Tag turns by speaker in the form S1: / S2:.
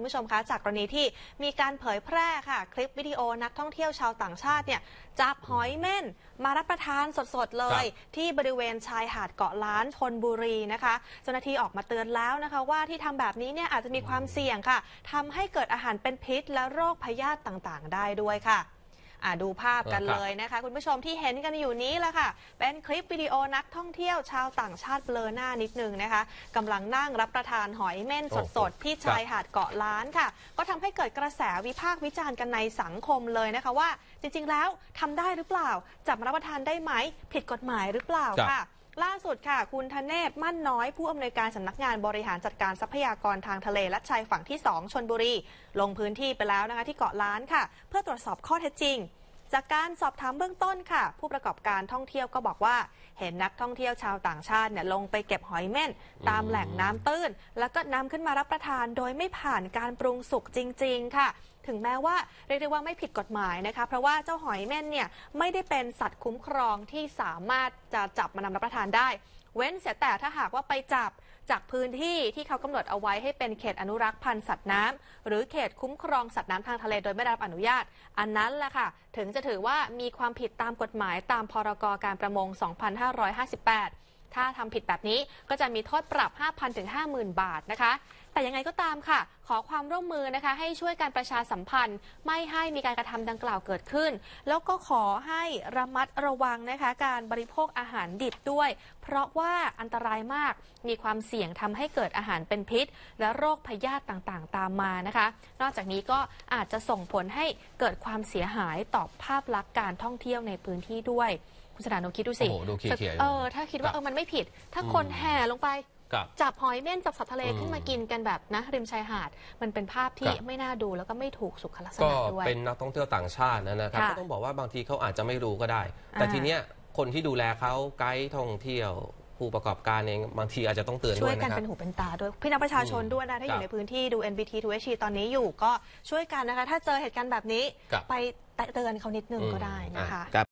S1: คุณผู้ชมคะจากกรณีที่มีการเผยแพร่ค่ะคลิปวิดีโอนักท่องเที่ยวชาวต่างชาติเนี่ยจับหอยเม่นมารับประทานสดๆเลยที่บริเวณชายหาดเกาะล้านชลบุรีนะคะเจ้าหน้าที่ออกมาเตือนแล้วนะคะว่าที่ทำแบบนี้เนี่ยอาจจะมีความเสี่ยงค่ะทำให้เกิดอาหารเป็นพิษและโรคพยาธิต่างๆได้ด้วยค่ะดูภาพกันเลยนะคะคุณผู้ชมที่เห็นกันอยู่นี้แหละค่ะเป็นคลิปวิดีโอนักท่องเที่ยวชาวต่างชาติเบลอหน้านิดนึงนะคะกำลังนั่งรับประทานหอยเม่นสดๆที่ชายหาดเกาะล้านค่ะก็ทำให้เกิดกระแสวิพากษ์วิจารณ์กันในสังคมเลยนะคะว่าจริงๆแล้วทำได้หรือเปล่าจับมารับประทานได้ไหมผิดกฎหมายหรือเปล่าค่ะล่าสุดค่ะคุณธเนศมั่นน้อยผู้อำนวยการสำนักงานบริหารจัดการทรัพยากรทางทะเลและชายฝั่งที่2ชลบุรีลงพื้นที่ไปแล้วนะคะที่เกาะล้านค่ะเพื่อตรวจสอบข้อเท็จจริงจากการสอบถามเบื้องต้นค่ะผู้ประกอบการท่องเที่ยวก็บอกว่าเห็นนักท่องเที่ยวชาวต่างชาติเนี่ยลงไปเก็บหอยเม่นตามแหล่งน้ำตื้นแล้วก็นำขึ้นมารับประทานโดยไม่ผ่านการปรุงสุกจริงๆค่ะถึงแม้ว่าเรียกได้ว่าไม่ผิดกฎหมายนะคะเพราะว่าเจ้าหอยเม่นเนี่ยไม่ได้เป็นสัตว์คุ้มครองที่สามารถจะจับมานำรับประทานได้เว้นเสียแต่ถ้าหากว่าไปจับจากพื้นที่ที่เขากำหนดเอาไว้ให้เป็นเขตอนุรักษ์พันธุ์สัตว์น้ำหรือเขตคุ้มครองสัตว์น้ำทางทะเลโดยไม่ได้รับอนุญาตอันนั้นแหละค่ะถึงจะถือว่ามีความผิดตามกฎหมายตามพรก.การประมง 2558 ถ้าทำผิดแบบนี้ก็จะมีโทษปรับ 5,000 ถึง 50,000 บาทนะคะแต่ยังไงก็ตามค่ะขอความร่วมมือนะคะให้ช่วยการประชาสัมพันธ์ไม่ให้มีการกระทำดังกล่าวเกิดขึ้นแล้วก็ขอให้ระมัดระวังนะคะการบริโภคอาหารดิบด้วยเพราะว่าอันตรายมากมีความเสี่ยงทำให้เกิดอาหารเป็นพิษและโรคพยาธิต่างๆตามมานะคะนอกจากนี้ก็อาจจะส่งผลให้เกิดความเสียหายต่อภาพลักษณ์การท่องเที่ยวในพื้นที่ด้วยคุณสนานคิดดูสิถ้าคิดว่ามันไม่ผิดถ้าคนแห่ลงไปจับหอยเม่นจับสัตว์ทะเลขึ้นมากินกันแบบนะริมชายหาดมันเป็นภาพที่ไม่น่าดูแล้วก็ไม่ถูกสุขลักษณะด้วย
S2: ก็เป็นนักท่องเที่ยวต่างชาตินะครับก็ต้องบอกว่าบางทีเขาอาจจะไม่รู้ก็ได้แต่ทีเนี้ยคนที่ดูแลเขาไกด์ท่องเที่ยวผู้ประกอบการเองบางทีอาจจะต้องเตือนด้วยช่วย
S1: กันเป็นหูเป็นตาด้วยพี่น้องประชาชนด้วยนะถ้าอยู่ในพื้นที่ดู NBT 2HC ตอนนี้อยู่ก็ช่วยกันนะคะถ้าเจอเหตุการณ์แบบนี้ไปเตือนเขานิดนึงก็ได้นะคะ